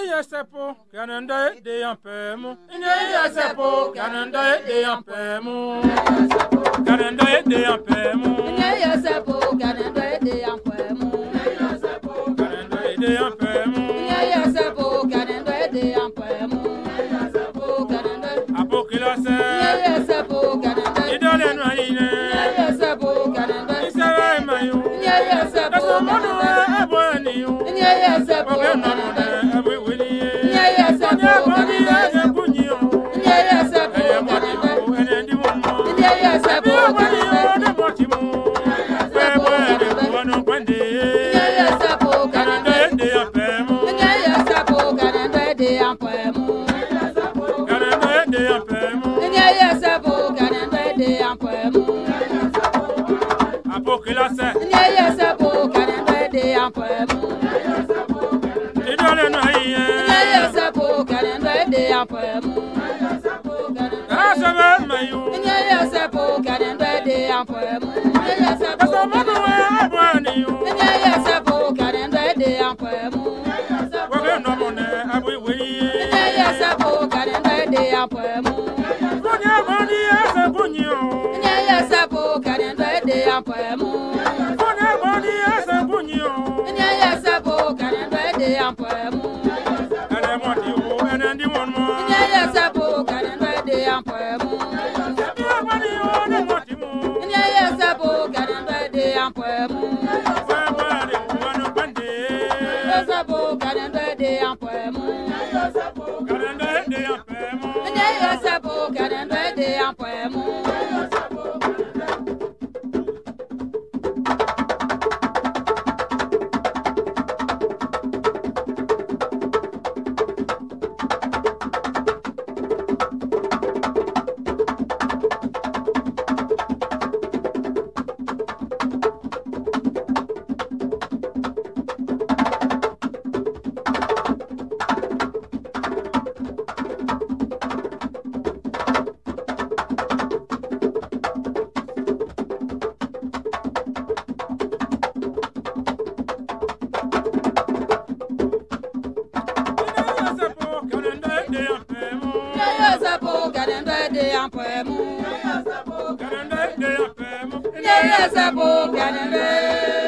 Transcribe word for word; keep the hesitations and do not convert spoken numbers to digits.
Inye sepo kananda de yampemu. Inye sepo kananda de yampemu. Kananda de yampemu. Inye sepo kananda de yampemu. Kananda de yampemu. Inye sepo kananda de yampemu. Apokila se. Inye sepo kananda. Idole no ine. Inye sepo kananda. Isawe mayu. Inye sepo kananda. Aboniyo. Inye sepo kananda. Kananda de yampemu. Inye sepo kananda.